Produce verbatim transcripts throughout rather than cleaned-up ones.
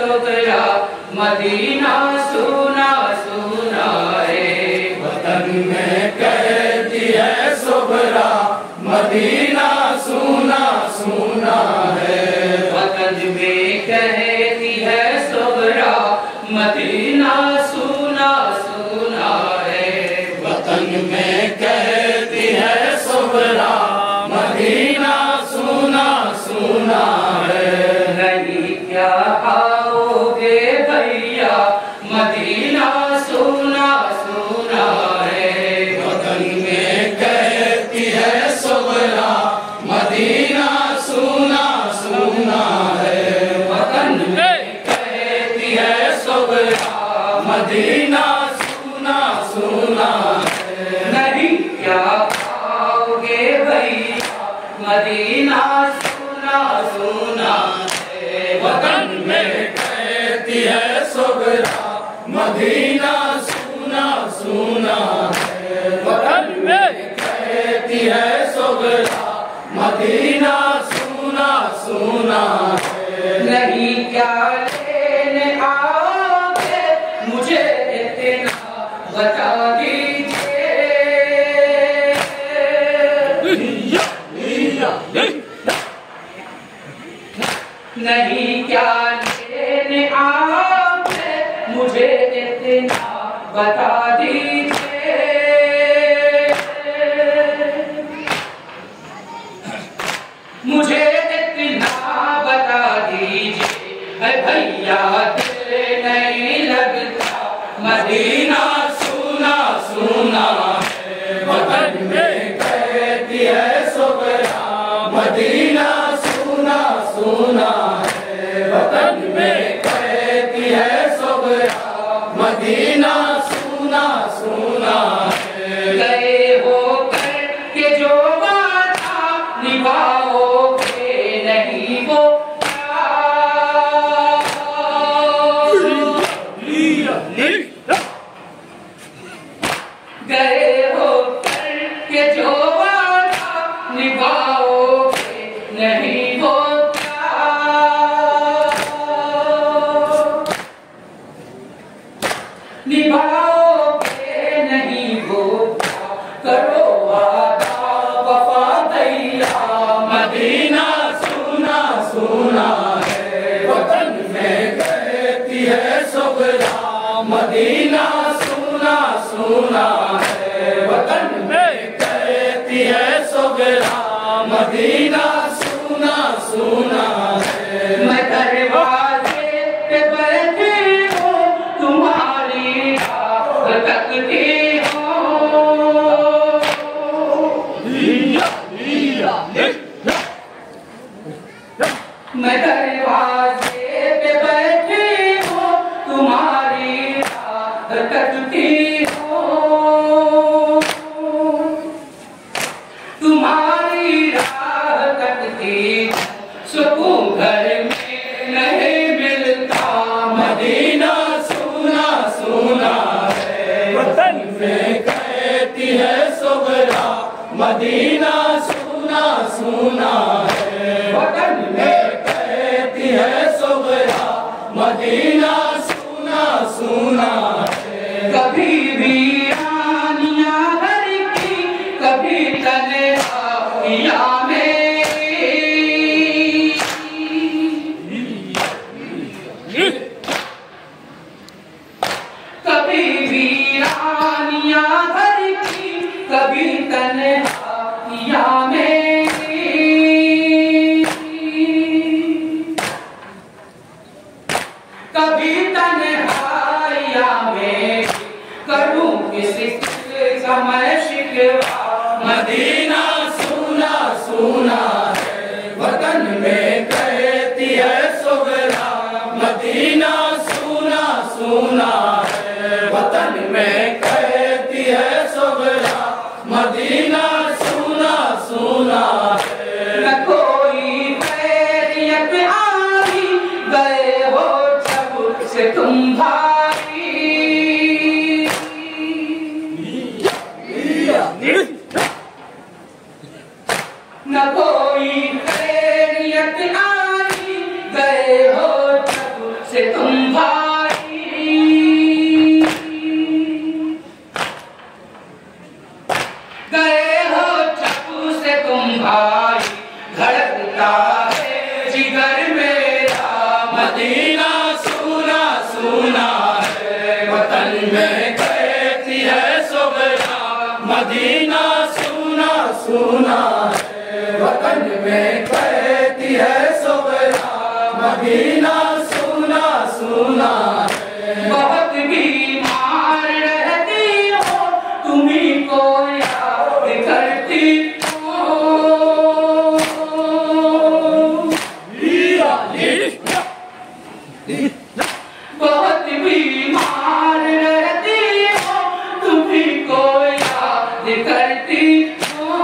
Sughra Medina सुना सुना है। वतन में कहती है सुगरा मदीना सुना सुना है। वतन में कहती है सुगरा मदीना सुना सुना है। वतन में कहती है सुगरा मदीना सुना सुना है। नहीं क्या आओगे भैया मदीना सुना सुना है। वतन में कहती है सुगरा मदीना सुना सुना है। वतन में कहती है सुगरा मदीना सुना सुना है। नहीं क्या आओगे भैया मदीना सुना सुना है। वतन में कहती है सुगरा मदीना सुना सुना है। वतन में कहती है सुगरा मदीना सुना सुना है। नहीं क्या लेने आओगे मुझे इतना बता दीजिए। नहीं क्या लेने आओगे मुझे इतना बता दीजिए। मुझे इतना बता दीजिए है भैया दिल नहीं लगता मदीना सुना सुना है। वतन में कहती है सुगरा मदीना सुना सुना है। वतन में कहती है सुगरा मदीना सुना सुना है। गए हो कर के जो वादा निभाओगे नहीं वो गए हो कर के जो वादा निभाओगे नहीं वो निभाओगे नहीं वो करो वादा वफा दैया मदीना सुना सुना है। वतन में कहती है सुगरा मदीना सुना सुना है। वतन में कहती है सुगरा मदीना सुना सुना है। मैं दरवाजे पे बैठी हूँ तुम्हारी राह तकती हूँ। मैं दरवाजे पे बैठी हूँ तुम्हारी राह तकती हूँ। तुम्हारी राह तकती सुकून घर में नहीं मिलता मदीना सुना सुना है। वतन में कहती है सुगरा मदीना सुना सुना है। वतन में कहती है सुगरा मदीना सुना सुना है। कभी भी आनिया घर की कभी तन्हाइया में कभी भी रानिया घर की कभी तन्हाइया में कभी तन्हाइया में करूं किसी समय शिकवा मदीना सुना सुना है। वतन में कहती है सुगरा मदीना सुना सुना है। वतन में कहती है सुगरा मदीना सुना सुना है। न कोई खैरियत आई गए हो जब से तुम भाई। न कोई खैरियत आई गए हो जब से तुम भाई, गए हो चपू से तुम भाई, धड़कता है जिगर मेरा मदीना सुना सुना है, वतन में कहती है सुगरा। मदीना सुना सुना है, वतन में कहती है सुगरा। मदीना सुना सुना है। बहुत बीमार रहती हो, तुम्ही को याद करती हो। बहुत बीमार रहती हो, तुम्ही को याद करती हो।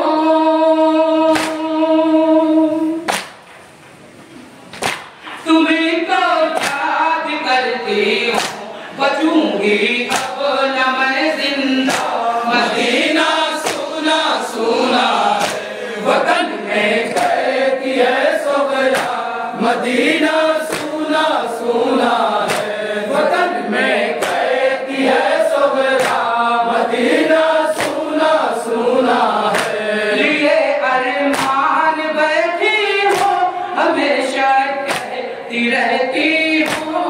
तुम्ही को याद करती हो, बचूंगी अब न मैं जिंदा। मदीना सुना सुना है, वतन में कहती है सुगरा। मदीना सुना सुना है, वतन में कहती है सुगरा। मदीना सुना सुना है। लिए अरमान बैठी हो, हमेशा कहती रहती हो।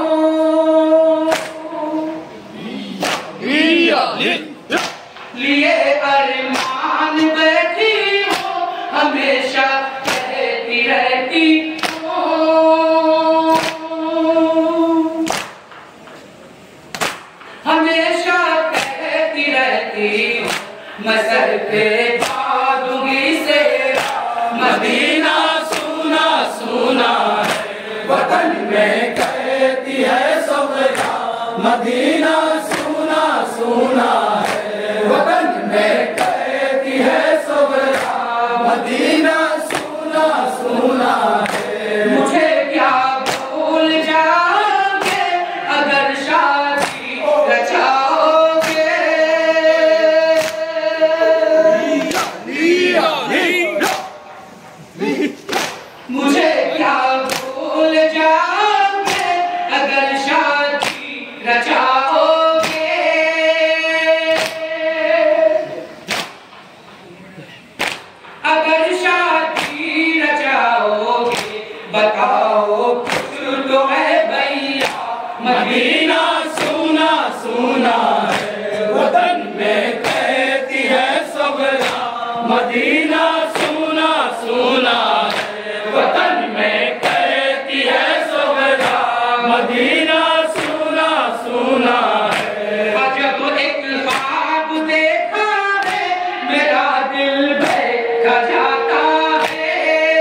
लिए अरमान बैठी हो, हमेशा कहती रहती हो। हमेशा कहती रहती हो, मैं सर पे बांधूंगी सेरा। मदीना सुना सुना है, वतन में कहती है सुगरा। मदीना सुना सुना है, वतन में कहती है सुगरा। मदीना सुना सुना है। मुझे क्या भूल जाओगे अगर शादी रचाओगे। मुझे क्या भूल जाओगे अगर शादी रचाओगे। अगर शादी रचाओगे, बताओ कुछ तो है भैया। मदीना सुना सुना है, वतन में कहती है सुगरा। मदीना सुना सुना है, वतन में कहती है सुगरा। मदीना सुना सुना है। अजब एक ख्वाब देखा है, मेरा दिल बहका जाता है।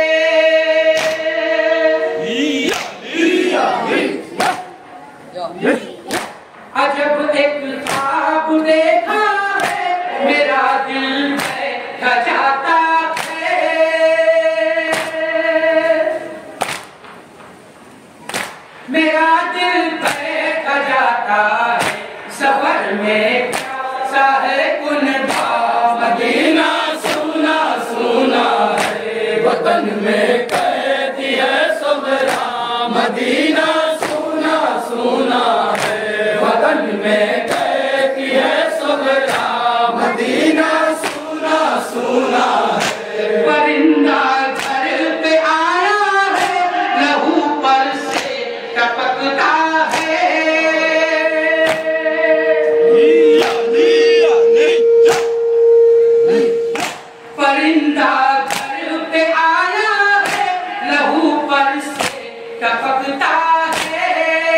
अजब एक ख्वाब देखा है, मेरा दिल बहका जाता है। मेरा दिल बहका जाता है, सफर में सा है कुनबा। मदीना सुना सुना है, वतन में कहती है सुगरा। मदीना सुना सुना है, वतन में कहती है सुगरा। मदीना सुना सुना है। परिंदा घर पे आया है, लहू पर से टपकता है। परिंदा घर पे आया है, लहू पर से टपकता है।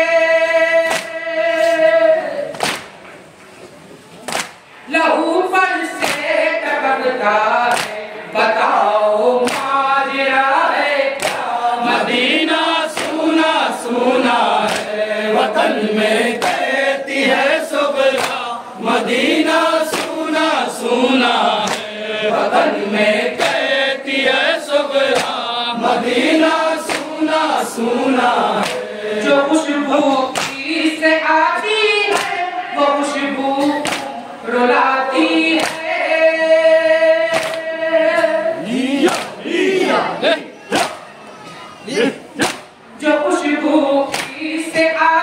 लहू पर से टपकता है, बताओ माजरा है क्या। मदीना सुना सुना है, वतन में कहती है सुगरा। मदीना सुना सुना है, वतन में कहती है सुगरा। मदीना सुना सुना है। जो खुशबू से आती है, वो खुशबू रुलाती है। जो खुशबू से आ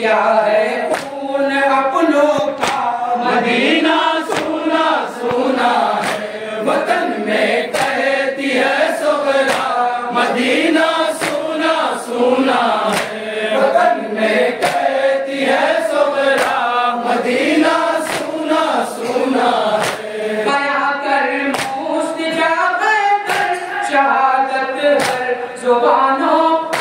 क्या है खून अपनों का। मदीना सूना सूना है वतन में कहती है सुगरा। मदीना सूना सूना है वतन में कहती है सुगरा। मदीना सूना सूना है। बयां कर मुस्तजा कर शहादत हर जुबानों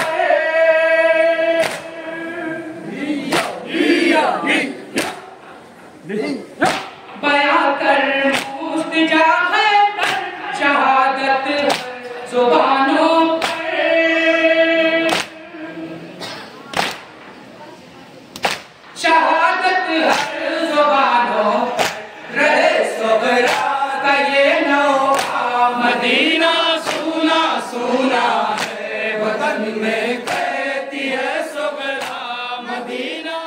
बयां कर मुस्तजा कर शहादत हर जुबानों शहादत हर जुबानों रहे सुगरा का ये नौका। मदीना सूना सूना है वतन में कहती है सुगरा। मदीना